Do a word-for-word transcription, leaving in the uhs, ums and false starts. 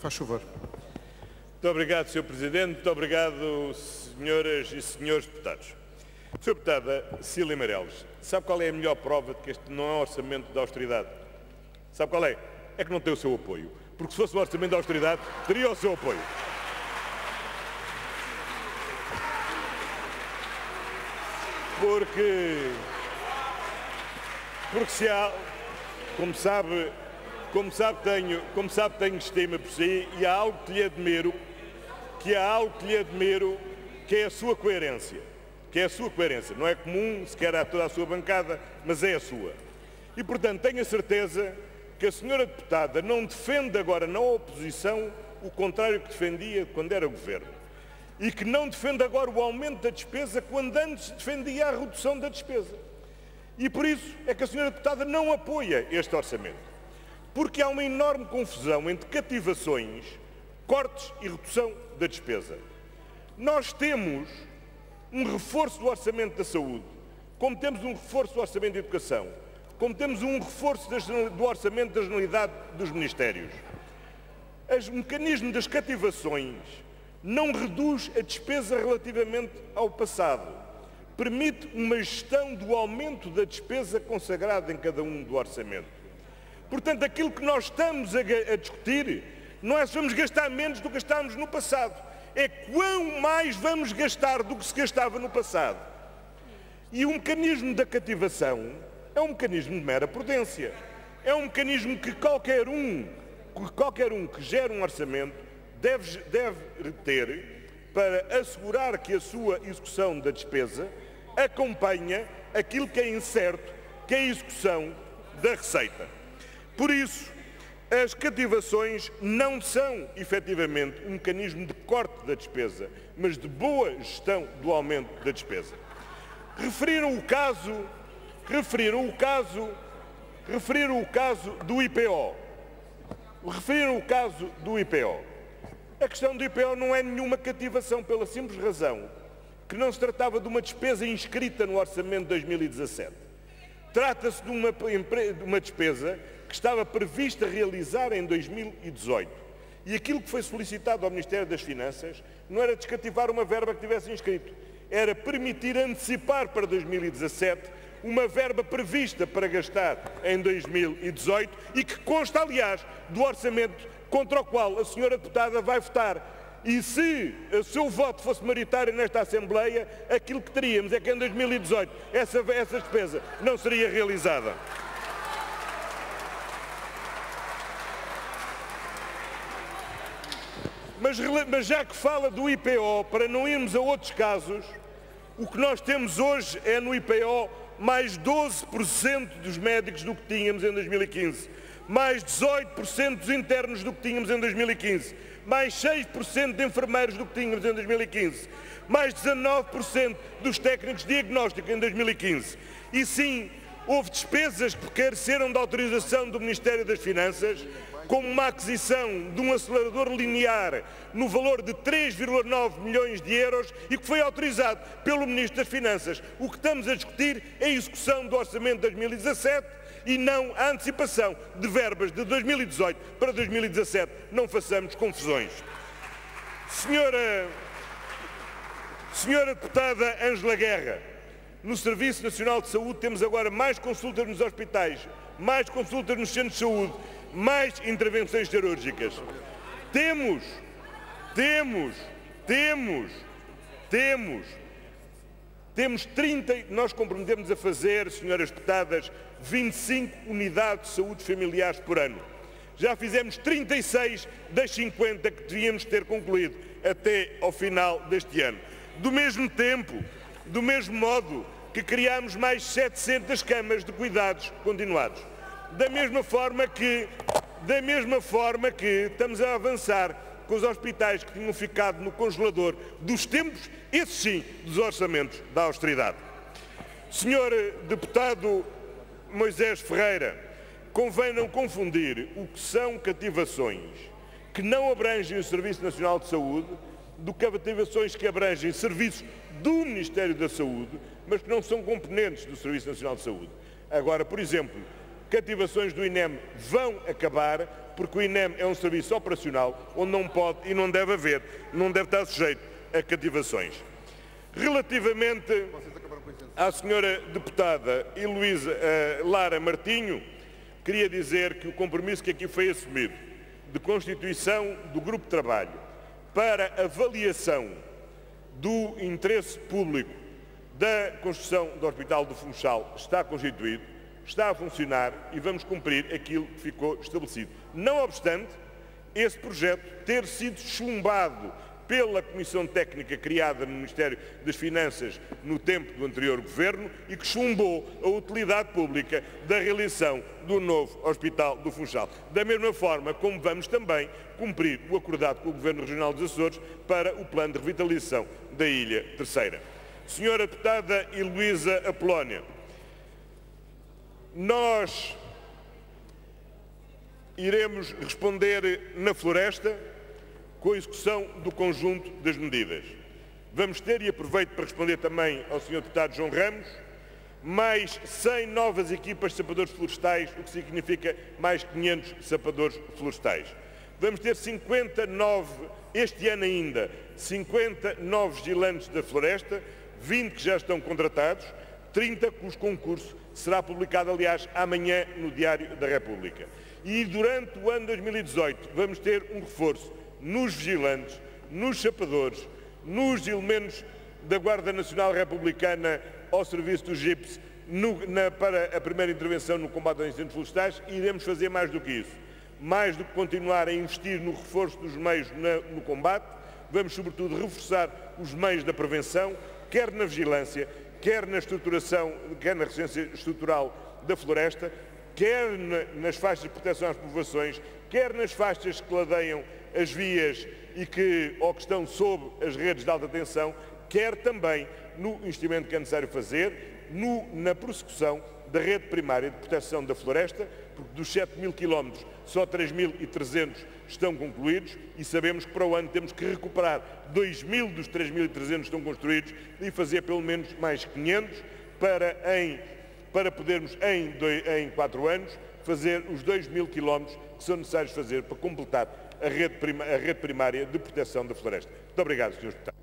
Faz favor. Muito obrigado, senhor Presidente. Muito obrigado, senhoras e senhores deputados. senhora Deputada Cília Meireles, sabe qual é a melhor prova de que este não é um orçamento de austeridade? Sabe qual é? É que não tem o seu apoio. Porque se fosse um orçamento de austeridade, teria o seu apoio. Porque, porque se há, como sabe, como sabe, tenho, como sabe, tenho estima por si e há algo que lhe admiro, que há algo que lhe admiro, que é a sua coerência. Que é a sua coerência. Não é comum sequer a toda a sua bancada, mas é a sua. E, portanto, tenho a certeza que a senhora deputada não defende agora na oposição o contrário que defendia quando era governo. E que não defende agora o aumento da despesa quando antes defendia a redução da despesa. E por isso é que a senhora deputada não apoia este orçamento. Porque há uma enorme confusão entre cativações, cortes e redução da despesa. Nós temos um reforço do orçamento da saúde, como temos um reforço do orçamento da educação, como temos um reforço do orçamento da generalidade dos ministérios. O mecanismo das cativações não reduz a despesa relativamente ao passado. Permite uma gestão do aumento da despesa consagrada em cada um do orçamento. Portanto, aquilo que nós estamos a, a discutir não é se vamos gastar menos do que gastámos no passado. É quão mais vamos gastar do que se gastava no passado. E o mecanismo da cativação é um mecanismo de mera prudência. É um mecanismo que qualquer um, que qualquer um que gere um orçamento Deve, deve ter para assegurar que a sua execução da despesa acompanha aquilo que é incerto, que é a execução da receita. Por isso, as cativações não são, efetivamente, um mecanismo de corte da despesa, mas de boa gestão do aumento da despesa. Referiram o caso, referiram o caso, referiram o caso do I P O. Referiram o caso do I P O. A questão do I P O não é nenhuma cativação, pela simples razão que não se tratava de uma despesa inscrita no orçamento de dois mil e dezassete. Trata-se de uma, de uma despesa que estava prevista realizar em dois mil e dezoito. E aquilo que foi solicitado ao Ministério das Finanças não era descativar uma verba que tivesse inscrito, era permitir antecipar para dois mil e dezassete uma verba prevista para gastar em dois mil e dezoito e que consta, aliás, do orçamento contra o qual a senhora deputada vai votar. E se o seu voto fosse maritário nesta Assembleia, aquilo que teríamos é que em dois mil e dezoito essa, essa despesa não seria realizada. Mas, mas já que fala do I P O, para não irmos a outros casos, o que nós temos hoje é no I P O mais doze por cento dos médicos do que tínhamos em dois mil e quinze. Mais dezoito por cento dos internos do que tínhamos em dois mil e quinze, mais seis por cento de enfermeiros do que tínhamos em dois mil e quinze, mais dezanove por cento dos técnicos de diagnóstico em dois mil e quinze. E sim, houve despesas que careceram de autorização do Ministério das Finanças, como uma aquisição de um acelerador linear no valor de três vírgula nove milhões de euros e que foi autorizado pelo Ministro das Finanças. O que estamos a discutir é a execução do orçamento de dois mil e dezassete, e não a antecipação de verbas de dois mil e dezoito para dois mil e dezassete. Não façamos confusões. Senhora, senhora deputada Ângela Guerra, no Serviço Nacional de Saúde temos agora mais consultas nos hospitais, mais consultas nos centros de saúde, mais intervenções cirúrgicas. Temos, temos, temos, temos, temos trinta, nós comprometemos a fazer, senhoras deputadas, vinte e cinco unidades de saúde familiares por ano. Já fizemos trinta e seis das cinquenta que devíamos ter concluído até ao final deste ano. Do mesmo tempo, do mesmo modo que criámos mais setecentas camas de cuidados continuados. Da mesma forma que, da mesma forma que estamos a avançar com os hospitais que tinham ficado no congelador dos tempos, esses sim, dos orçamentos da austeridade. Senhor deputado Moisés Ferreira, convém não confundir o que são cativações que não abrangem o Serviço Nacional de Saúde do que cativações que abrangem serviços do Ministério da Saúde, mas que não são componentes do Serviço Nacional de Saúde. Agora, por exemplo, cativações do I N E M vão acabar porque o INEM é um serviço operacional onde não pode e não deve haver, não deve estar sujeito a cativações. Relativamente à senhora deputada Heloísa uh, Lara Martinho, queria dizer que o compromisso que aqui foi assumido de constituição do grupo de trabalho para avaliação do interesse público da construção do Hospital do Funchal está constituído, está a funcionar e vamos cumprir aquilo que ficou estabelecido. Não obstante, esse projeto ter sido chumbado pela Comissão Técnica criada no Ministério das Finanças no tempo do anterior Governo e que chumbou a utilidade pública da realização do novo Hospital do Funchal. Da mesma forma como vamos também cumprir o acordado com o Governo Regional dos Açores para o plano de revitalização da Ilha Terceira. Senhora Deputada Heloísa Apolónia, nós iremos responder na Floresta com a execução do conjunto das medidas. Vamos ter, e aproveito para responder também ao senhor Deputado João Ramos, mais cem novas equipas de sapadores florestais, o que significa mais quinhentos sapadores florestais. Vamos ter cinquenta e nove, este ano ainda, cinquenta novos vigilantes da floresta, vinte que já estão contratados, trinta cujo concurso será publicado, aliás, amanhã no Diário da República. E durante o ano dois mil e dezoito vamos ter um reforço nos vigilantes, nos sapadores, nos elementos da Guarda Nacional Republicana ao serviço do G I P S no, na, para a primeira intervenção no combate aos incêndios florestais, e iremos fazer mais do que isso. Mais do que continuar a investir no reforço dos meios na, no combate, vamos sobretudo reforçar os meios da prevenção, quer na vigilância, quer na estruturação, quer na resistência estrutural da floresta, quer na, nas faixas de proteção às povoações, quer nas faixas que ladeiam as vias e que, ou que estão sob as redes de alta tensão, quer também no investimento que é necessário fazer no, na prossecução da rede primária de proteção da floresta, porque dos sete mil quilómetros só três mil e trezentos estão concluídos e sabemos que para o ano temos que recuperar dois mil dos três mil e trezentos que estão construídos e fazer pelo menos mais quinhentos para, em, para podermos em, dois, em quatro anos fazer os dois mil quilómetros que são necessários fazer para completar a rede, prima, a rede primária de proteção da floresta. Muito obrigado, senhores Deputados.